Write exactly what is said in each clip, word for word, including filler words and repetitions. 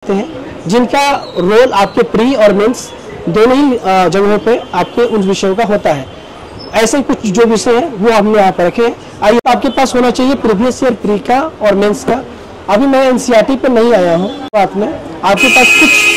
आते हैं जिनका रोल आपके प्री और मेंस दोनों ही जगहों पे आपके उन विषयों का होता है। ऐसे कुछ जो विषय है वो हमने यहाँ पर रखे हैं। आइए, आपके पास होना चाहिए प्रीवियस ईयर प्री का और मेंस का। अभी मैं एनसीईआरटी पे नहीं आया हूँ, बात में आपके पास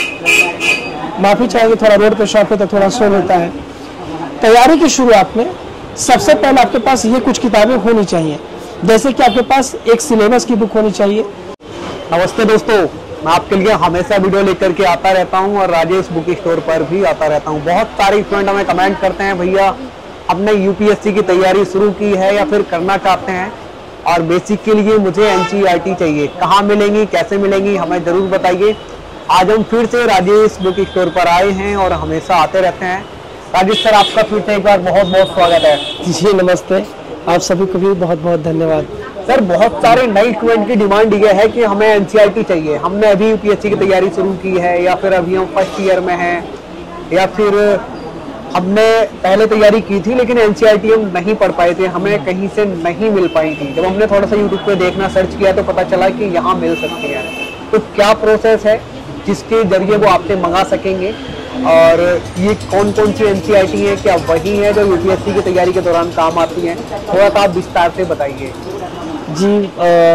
कुछ माफी चाहेंगे, थोड़ा रोड पे शॉप है तो थोड़ा शोर होता है। तैयारी की शुरुआत में सबसे पहले आपके पास ये कुछ किताबें होनी चाहिए, जैसे कि आपके पास एक सिलेबस की बुक होनी चाहिए। नमस्ते दोस्तों, मैं आपके लिए हमेशा वीडियो लेकर के आता रहता हूं और राजेश बुक स्टोर पर भी आता रहता हूं। बहुत सारे स्टूडेंट हमें कमेंट करते हैं, भैया हमने यूपीएससी की तैयारी शुरू की है या फिर करना चाहते हैं और बेसिक के लिए मुझे एनसीईआरटी चाहिए, कहाँ मिलेंगी, कैसे मिलेंगी, हमें ज़रूर बताइए। आज हम फिर से राजेश बुक स्टोर पर आए हैं और हमेशा आते रहते हैं। राजेश सर, आपका फिर से एक बार बहुत बहुत स्वागत है। जी नमस्ते, आप सभी को भी बहुत बहुत धन्यवाद। सर, बहुत सारे नए स्टूडेंट की डिमांड ये है कि हमें एनसीईआरटी चाहिए, हमने अभी यूपीएससी की तैयारी शुरू की है या फिर अभी हम फर्स्ट ईयर में हैं या फिर हमने पहले तैयारी की थी लेकिन एनसीईआरटी हम नहीं पढ़ पाए थे, हमें कहीं से नहीं मिल पाई थी। जब हमने थोड़ा सा यूट्यूब पे देखना सर्च किया तो पता चला कि यहाँ मिल सकती है। तो क्या प्रोसेस है जिसके जरिए वो आपसे मंगा सकेंगे और ये कौन कौन सी एनसीईआरटी है, क्या वही है जो यूपीएससी की तैयारी के दौरान काम आती हैं? थोड़ा सा आप विस्तार से बताइए। जी,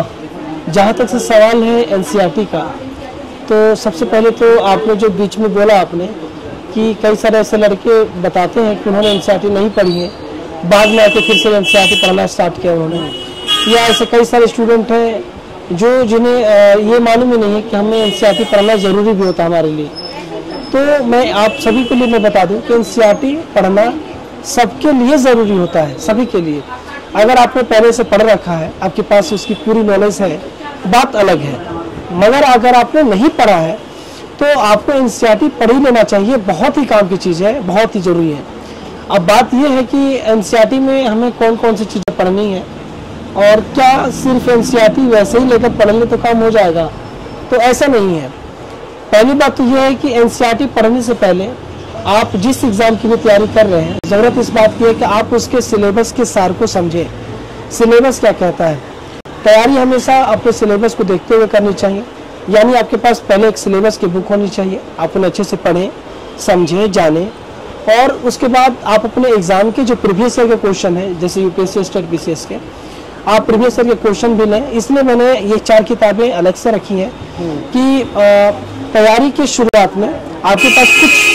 जहाँ तक से सवाल है एनसीईआरटी का, तो सबसे पहले तो आपने जो बीच में बोला आपने कि कई सारे ऐसे लड़के बताते हैं कि उन्होंने एनसीईआरटी नहीं पढ़ी है, बाद में आके फिर से एनसीईआरटी पढ़ना स्टार्ट किया उन्होंने, या ऐसे कई सारे स्टूडेंट हैं जो जिन्हें ये मालूम ही नहीं है कि हमें एनसीईआरटी पढ़ना ज़रूरी भी होता है हमारे लिए। तो मैं आप सभी के लिए मैं बता दूं कि एनसीईआरटी पढ़ना सबके लिए ज़रूरी होता है, सभी के लिए। अगर आपने पहले से पढ़ रखा है, आपके पास उसकी पूरी नॉलेज है, बात अलग है, मगर अगर आपने नहीं पढ़ा है तो आपको एनसीईआरटी पढ़ ही लेना चाहिए। बहुत ही काम की चीज़ है, बहुत ही ज़रूरी है। अब बात यह है कि एनसीईआरटी में हमें कौन कौन सी चीज़ें पढ़नी है और क्या सिर्फ एनसीईआरटी वैसे ही लेकर पढ़ ले तो काम हो जाएगा, तो ऐसा नहीं है। पहली बात तो यह है कि एनसीईआरटी पढ़ने से पहले आप जिस एग्ज़ाम की भी तैयारी कर रहे हैं, ज़रूरत इस बात की है कि आप उसके सिलेबस के सार को समझें। सिलेबस क्या कहता है, तैयारी हमेशा अपने सिलेबस को देखते हुए करनी चाहिए। यानी आपके पास पहले एक सिलेबस की बुक होनी चाहिए, आप उन्हें अच्छे से पढ़ें, समझें, जानें, और उसके बाद आप अपने एग्ज़ाम के जो प्रीवियस ईयर के क्वेश्चन हैं, जैसे यूपीएससी स्टेट बीसीएस के, आप प्रीवियस ईयर के क्वेश्चन भी लें। इसलिए मैंने ये चार किताबें अलग से रखी हैं कि तैयारी की शुरुआत में आपके पास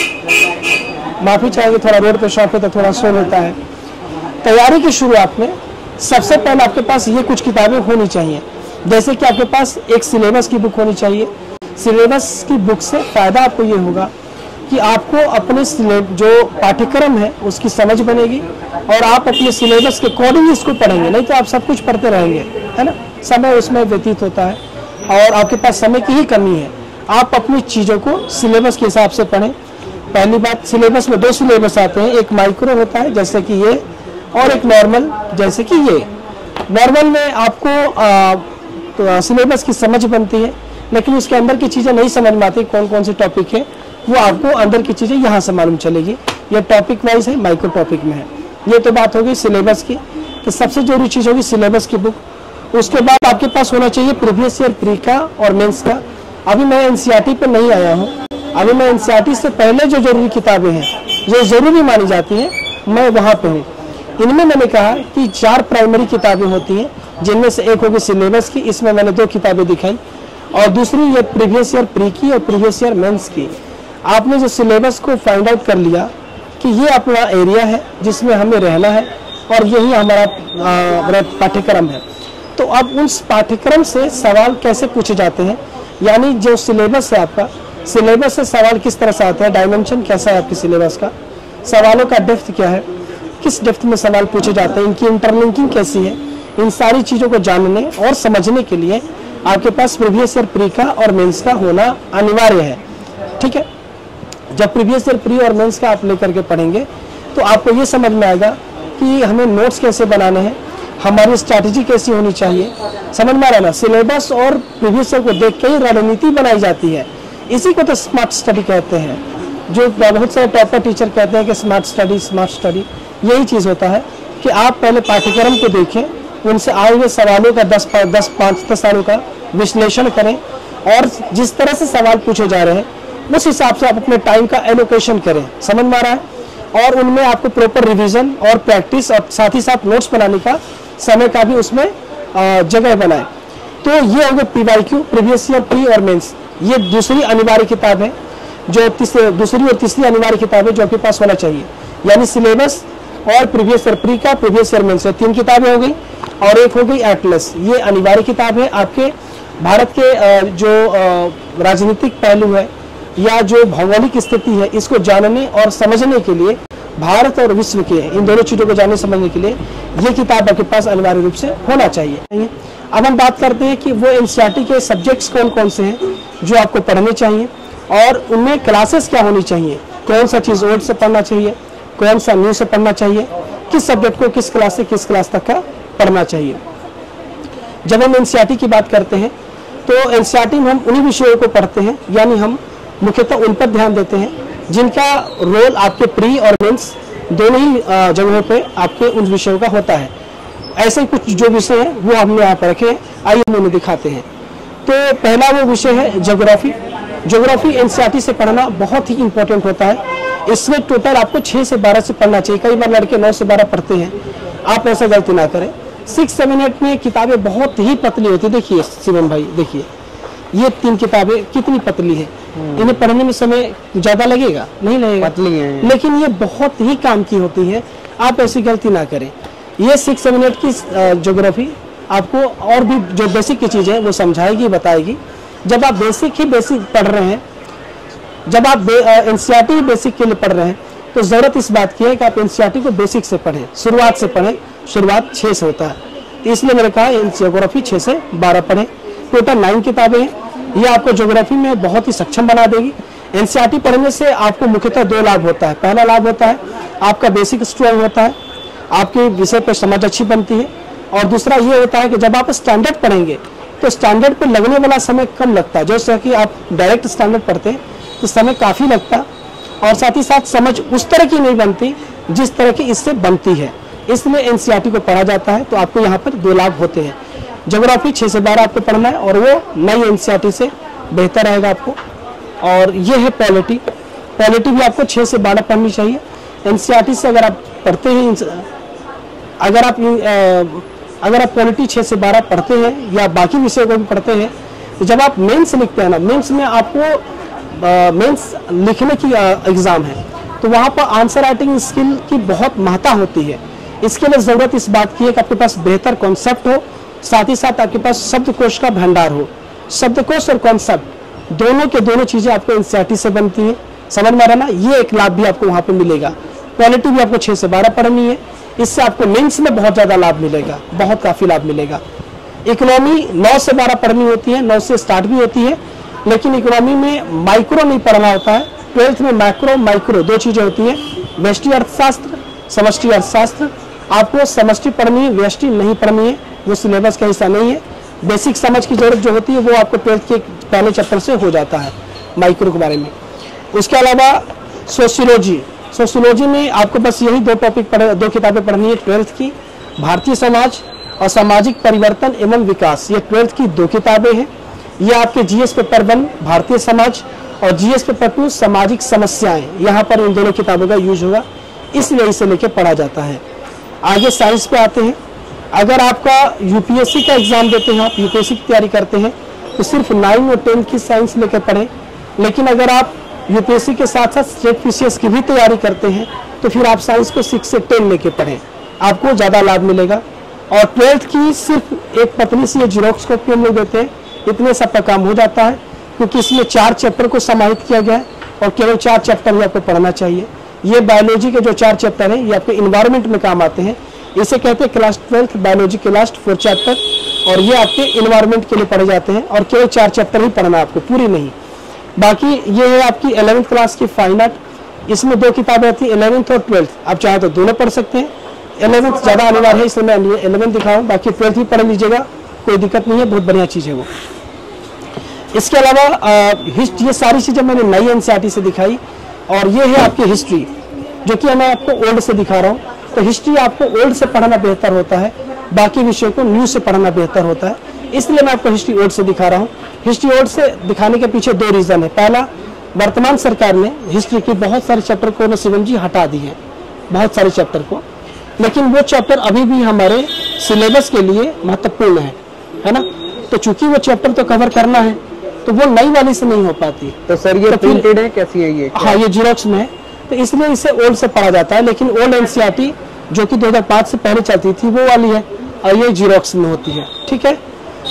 कुछ, माफी चाहेंगे, थोड़ा रोड पे शॉप है तो थोड़ा शोर होता है। तैयारी की शुरुआत में सबसे पहले आपके पास ये कुछ किताबें होनी चाहिए, जैसे कि आपके पास एक सिलेबस की बुक होनी चाहिए। सिलेबस की बुक से फ़ायदा आपको ये होगा कि आपको अपने जो पाठ्यक्रम है उसकी समझ बनेगी और आप अपने सिलेबस के अकॉर्डिंग इसको पढ़ेंगे। नहीं तो आप सब कुछ पढ़ते रहेंगे, है ना, समय उसमें व्यतीत होता है और आपके पास समय की ही कमी है। आप अपनी चीज़ों को सिलेबस के हिसाब से पढ़ें। पहली बात, सिलेबस में दो सिलेबस आते हैं, एक माइक्रो होता है जैसे कि ये, और एक नॉर्मल जैसे कि ये। नॉर्मल में आपको आ, तो सिलेबस की समझ बनती है, लेकिन उसके अंदर की चीज़ें नहीं समझ में आती, कौन कौन से टॉपिक है वो आपको अंदर की चीज़ें यहाँ से मालूम चलेगी। ये टॉपिक वाइज है, माइक्रो टॉपिक में है। ये तो बात होगी सिलेबस की। तो सबसे जरूरी चीज़ होगी सिलेबस की बुक। उसके बाद आपके पास होना चाहिए प्रीवियस ईयर प्री का और मेंस का। अभी मैं एनसीईआरटी पे नहीं आया हूँ, अभी मैं एनसीईआरटी से पहले जो जरूरी किताबें हैं, जो ज़रूरी मानी जाती हैं, मैं वहाँ पे हूँ। इनमें मैंने कहा कि चार प्राइमरी किताबें होती हैं, जिनमें से एक होगी सिलेबस की, इसमें मैंने दो किताबें दिखाई, और दूसरी ये प्रीवियस ईयर प्री की और प्रीवियस ईयर मेंस की। आपने जो सिलेबस को फाइंड आउट कर लिया कि ये अपना एरिया है जिसमें हमें रहना है और यही हमारा पाठ्यक्रम है, तो अब उस पाठ्यक्रम से सवाल कैसे पूछे जाते हैं, यानी जो सिलेबस है आपका, सिलेबस से सवाल किस तरह से आता है, डायमेंशन कैसा है आपके सिलेबस का, सवालों का डेप्थ क्या है, किस डेप्थ में सवाल पूछे जाते हैं, इनकी इंटरलिंकिंग कैसी है, इन सारी चीज़ों को जानने और समझने के लिए आपके पास प्रीवियस ईयर प्री का और मेंस का होना अनिवार्य है। ठीक है, जब प्रीवियस ईयर प्री और मेंस का आप लेकर के पढ़ेंगे तो आपको ये समझ में आएगा कि हमें नोट्स कैसे बनाने हैं, हमारी स्ट्रैटेजी कैसी होनी चाहिए। समझ में आ रहा है ना, सिलेबस और प्रीवियस ईयर को देख के ही रणनीति बनाई जाती है। इसी को तो स्मार्ट स्टडी कहते हैं, जो बहुत सारे टॉपर टीचर कहते हैं कि स्मार्ट स्टडी स्मार्ट स्टडी। यही चीज़ होता है कि आप पहले पाठ्यक्रम को देखें, उनसे आए हुए सवालों का दस दस पाँच दस सालों का विश्लेषण करें और जिस तरह से सवाल पूछे जा रहे हैं उस हिसाब से आप अपने टाइम का एलोकेशन करें। समझ में आ रहा है? और उनमें आपको प्रॉपर रिवीजन और प्रैक्टिस और साथ ही साथ नोट्स बनाने का समय का भी उसमें जगह बनाए। तो ये हो गया P Y Q, previous year pre और मेंस। ये दूसरी अनिवार्य किताब है, जो तीसरी दूसरी और तीसरी अनिवार्य किताब है जो आपके पास होना चाहिए, यानी सिलेबस और प्रीवियस ईयर प्री का, प्रीवियस ईयर मेंस, तीन किताबें हो गई। और एक हो गई एटलस, ये अनिवार्य किताब है आपके भारत के जो राजनीतिक पहलू है या जो भौगोलिक स्थिति है इसको जानने और समझने के लिए, भारत और विश्व के इन दोनों चीज़ों को जानने समझने के लिए ये किताब आपके पास अनिवार्य रूप से होना चाहिए। अब हम बात करते हैं कि वो एनसीईआरटी के सब्जेक्ट्स कौन कौन से हैं जो आपको पढ़ने चाहिए और उनमें क्लासेस क्या होनी चाहिए, कौन सा चीज़ ओल्ड से पढ़ना चाहिए, कौन सा न्यू से पढ़ना चाहिए, किस सब्जेक्ट को किस क्लास से किस क्लास तक का पढ़ना चाहिए। जब हम एनसीईआरटी की बात करते हैं तो एनसीईआरटी में हम उन्हीं विषयों को पढ़ते हैं, यानी हम मुख्यतः उन पर ध्यान देते हैं जिनका रोल आपके प्री और मेंस दोनों ही जगहों पे आपके उन विषयों का होता है। ऐसे कुछ जो विषय हैं वो हमने यहाँ पर रखे हैं, आइए हम उन्हें दिखाते हैं। तो पहला वो विषय है ज्योग्राफी। ज्योग्राफी एनसीईआरटी से पढ़ना बहुत ही इंपॉर्टेंट होता है। इसमें टोटल आपको छः से बारह से पढ़ना चाहिए। कई बार लड़के नौ से बारह पढ़ते हैं, आप ऐसा गलती ना करें। सिक्स सेवन एट में किताबें बहुत ही पतली होती है। देखिए शिवम भाई, देखिए ये तीन किताबें कितनी पतली है, इन्हें पढ़ने में समय ज्यादा लगेगा नहीं लगेगा, पतली है, लेकिन ये बहुत ही काम की होती है। आप ऐसी गलती ना करें। ये सिक्स सेवन एट की ज्योग्राफी आपको और भी जो बेसिक की चीज़ें वो समझाएगी, बताएगी। जब आप बेसिक ही बेसिक पढ़ रहे हैं, जब आप एनसीईआरटी बेसिक के लिए पढ़ रहे हैं तो ज़रूरत इस बात की है कि आप एनसीईआरटी को बेसिक से पढ़ें, शुरुआत से पढ़ें। शुरुआत छः से होता है, इसलिए मैंने कहा ज्योग्राफी छः से बारह पढ़ें। टोटल नाइन किताबें हैं, ये आपको ज्योग्राफी में बहुत ही सक्षम बना देगी। एनसीईआरटी पढ़ने से आपको मुख्यतः दो लाभ होता है। पहला लाभ होता है आपका बेसिक स्ट्रॉन्ग होता है, आपके विषय पर समझ अच्छी बनती है। और दूसरा ये होता है कि जब आप स्टैंडर्ड पढ़ेंगे तो स्टैंडर्ड पर लगने वाला समय कम लगता है। जैसे कि आप डायरेक्ट स्टैंडर्ड पढ़ते हैं तो समय काफ़ी लगता है और साथ ही साथ समझ उस तरह की नहीं बनती जिस तरह की इससे बनती है। इसलिए एनसीईआरटी को पढ़ा जाता है। तो आपको यहाँ पर दो लाभ होते हैं। ज्योग्राफी छः से बारह आपको पढ़ना है और वो नई एनसीईआरटी से बेहतर रहेगा आपको। और ये है पॉलिटी। पॉलिटी भी आपको छः से बारह पढ़नी चाहिए। एनसीईआरटी से अगर आप पढ़ते हैं, अगर आप अगर आप पॉलिटी छः से बारह पढ़ते हैं या बाकी विषय को भी पढ़ते हैं तो जब आप मेंस लिखते हैं ना, मेंस में आपको मेंस लिखने की एग्ज़ाम है तो वहाँ पर आंसर राइटिंग स्किल की बहुत महत्ता होती है। इसके लिए ज़रूरत इस बात की है कि आपके पास बेहतर कॉन्सेप्ट हो, साथ ही साथ आपके पास शब्दकोश का भंडार हो। शब्दकोश और कॉन्सेप्ट दोनों के दोनों चीज़ें आपको एनसीईआरटी से बनती हैं। समझ में आ रहा ना? ये एक लाभ भी आपको वहाँ पे मिलेगा। क्वालिटी भी आपको छः से बारह पढ़नी है, इससे आपको मेंस में बहुत ज़्यादा लाभ मिलेगा, बहुत काफ़ी लाभ मिलेगा। इकोनॉमी नौ से बारह पढ़नी होती है, नौ से स्टार्ट भी होती है, लेकिन इकोनॉमी में माइक्रो नहीं पढ़ना होता है। ट्वेल्थ में मैक्रो माइक्रो दो चीज़ें होती हैं, व्यष्टि अर्थशास्त्र, समष्टि अर्थशास्त्र। आपको समष्टि पढ़नी है, व्यष्टि नहीं पढ़नी है, वो सिलेबस का हिस्सा नहीं है। बेसिक समझ की जरूरत जो होती है वो आपको ट्वेल्थ के पहले चैप्टर से हो जाता है माइक्रो के बारे में। उसके अलावा सोशियोलॉजी, सोशियोलॉजी में आपको बस यही दो टॉपिक पढ़ दो किताबें पढ़नी है ट्वेल्थ की, भारतीय समाज और सामाजिक परिवर्तन एवं विकास। ये ट्वेल्थ की दो किताबें हैं। ये आपके GS paper one Bharatiya Samaj और जीएस पेपर टू सामाजिक समस्याएं, यहाँ पर इन दोनों किताबों का यूज होगा, इसलिए इसे लेके पढ़ा जाता है। आगे साइंस पे आते हैं। अगर आपका यूपीएससी का एग्जाम देते हैं, आप यूपीएससी की तैयारी करते हैं तो सिर्फ नाइन और टेंथ की साइंस लेकर पढ़ें। लेकिन अगर आप यूपीएससी के साथ साथ स्टेट पीसीएस की भी तैयारी करते हैं तो फिर आप साइंस को सिक्स से टेन लेके पढ़ें, आपको ज़्यादा लाभ मिलेगा। और ट्वेल्थ की सिर्फ एक पतली सी जीरोक्स कॉपी हम लोग देते हैं, इतने सब का काम हो जाता है, क्योंकि इसमें चार चैप्टर को समाहित किया गया है और केवल चार चैप्टर ही आपको पढ़ना चाहिए। ये बायोलॉजी के जो चार चैप्टर हैं ये आपके इन्वायरमेंट में काम आते हैं। इसे कहते हैं क्लास ट्वेल्थ बायोलॉजी के लास्ट फोर चैप्टर, और ये आपके इन्वायरमेंट के लिए पढ़े जाते हैं और केवल चार चैप्टर ही पढ़ना आपको, पूरी नहीं। बाकी ये है आपकी इलेवेंथ क्लास की फाइन आर्ट, इसमें दो किताबें आती हैं, इलेवेंथ और ट्वेल्थ। आप चाहे तो दोनों पढ़ सकते हैं, इलेवेंथ ज़्यादा अनिवार्य है इसलिए मैं इलेवेंथ दिखाऊँ, बाकी ट्वेल्थ भी पढ़ लीजिएगा, कोई दिक्कत नहीं है, बहुत बढ़िया चीज़ है वो। इसके अलावा हिस्ट्री, ये सारी चीज़ें मैंने नई एनसीईआरटी से दिखाई। और ये है आपकी हिस्ट्री, जो कि मैं आपको ओल्ड से दिखा रहा हूँ। तो हिस्ट्री आपको ओल्ड से पढ़ना बेहतर होता है, बाकी विषयों को न्यू से पढ़ना बेहतर होता है। इसलिए मैं आपको हिस्ट्री ओल्ड से दिखा रहा हूँ। हिस्ट्री ओल्ड से दिखाने के पीछे दो रीज़न है। पहला, वर्तमान सरकार ने हिस्ट्री के बहुत सारे चैप्टर को न शिवम जी हटा दिए हैं, बहुत सारे चैप्टर को, लेकिन वो चैप्टर अभी भी हमारे सिलेबस के लिए महत्वपूर्ण है, है ना। तो चूंकि वो चैप्टर तो कवर करना है, तो वो नई वाली से नहीं हो पाती। तो सर ये प्रिंटेड है, कैसी है ये? हाँ, ये जीरोक्स में है, तो इसलिए इसे ओल्ड से पढ़ा जाता है। लेकिन ओल्ड एनसीईआरटी जो कि दो हज़ार पाँच से पहले चलती थी वो वाली है, और ये जीरोक्स में होती है, ठीक है।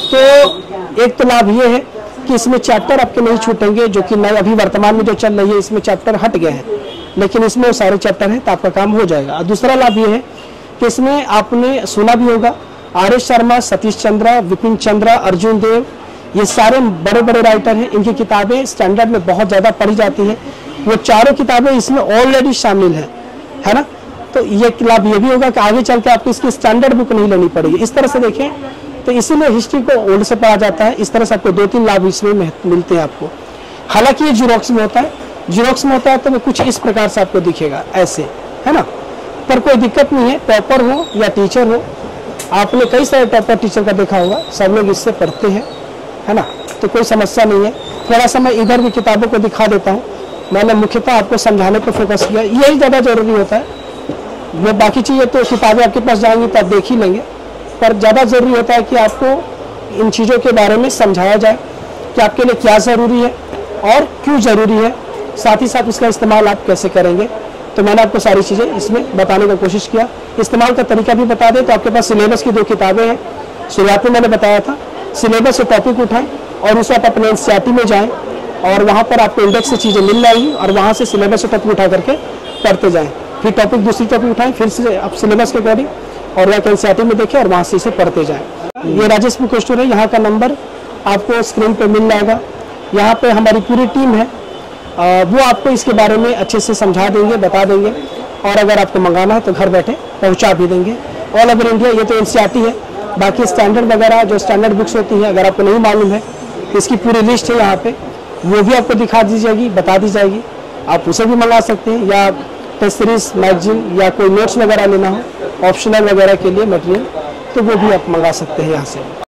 तो एक तो लाभ ये है कि इसमें चैप्टर आपके नहीं छूटेंगे, जो कि नए अभी वर्तमान में जो चल रही है इसमें चैप्टर हट गए हैं, लेकिन इसमें वो सारे चैप्टर हैं, तो आपका काम हो जाएगा। और दूसरा लाभ ये है कि इसमें आपने सुना भी होगा, आर एस शर्मा, सतीश चंद्रा, विपिन चंद्रा, अर्जुन देव, ये सारे बड़े बड़े राइटर हैं। इनकी किताबें स्टैंडर्ड में बहुत ज़्यादा पढ़ी जाती हैं। वो चारों किताबें इसमें ऑलरेडी शामिल हैं, है ना। तो ये लाभ ये भी होगा कि आगे चल के आपको इसकी स्टैंडर्ड बुक नहीं लेनी पड़ेगी। इस तरह से देखें तो इसीलिए हिस्ट्री को ओल्ड से पढ़ा जाता है। इस तरह से आपको दो तीन लाभ इसमें मिलते हैं आपको। हालांकि ये जीरोक्स में होता है, जीरोक्स में होता है तो वो कुछ इस प्रकार से आपको दिखेगा, ऐसे, है ना। पर कोई दिक्कत नहीं है, टॉपर हो या टीचर हो, आपने कई सारे टॉपर टीचर का देखा होगा, सब लोग इससे पढ़ते हैं, है ना। तो कोई समस्या नहीं है। थोड़ा सा मैं इधर भी किताबों को दिखा देता हूँ। मैंने मुख्यतः आपको समझाने पर फोकस किया, यही ज़्यादा जरूरी होता है। वो बाकी चीज़ें तो किताबें आपके पास जाएंगी तो आप देख ही लेंगे, पर ज़्यादा ज़रूरी होता है कि आपको इन चीज़ों के बारे में समझाया जाए कि आपके लिए क्या ज़रूरी है और क्यों ज़रूरी है, साथ ही साथ इसका इस्तेमाल आप कैसे करेंगे। तो मैंने आपको सारी चीज़ें इसमें बताने की कोशिश किया। इस्तेमाल का तरीका भी बता दें तो आपके पास सिलेबस की दो किताबें हैं। शुरुआत में मैंने बताया था, सिलेबस से टॉपिक उठाएं और उसे आप अपने एनसीईआरटी में जाएं, और वहाँ पर आपको इंडेक्स से चीज़ें मिल जाएंगी, और वहाँ से सिलेबस से टॉपिक उठा करके पढ़ते जाएँ। फिर टॉपिक दूसरी टॉपिक उठाएं, फिर से आप सिलेबस के अकॉर्डिंग और वह एनसीईआरटी में देखें और वहाँ से इसे पढ़ते जाएं। ये राजेश बुक स्टोर है, यहाँ का नंबर आपको स्क्रीन पे मिल जाएगा। यहाँ पे हमारी पूरी टीम है, वो आपको इसके बारे में अच्छे से समझा देंगे, बता देंगे, और अगर आपको मंगाना है तो घर बैठे पहुँचा भी देंगे ऑल ओवर इंडिया। ये तो एनसीईआरटी है, बाकी स्टैंडर्ड वगैरह जो स्टैंडर्ड बुक्स होती हैं, अगर आपको नहीं मालूम है, इसकी पूरी लिस्ट है यहाँ पे, वो भी आपको दिखा दी जाएगी, बता दी जाएगी। आप उसे भी मंगा सकते हैं, या टेस्ट सीरीज, मैगजीन या कोई नोट्स वगैरह लेना हो ऑप्शनल वगैरह के लिए मटेरियल, तो वो भी आप मंगा सकते हैं यहाँ से।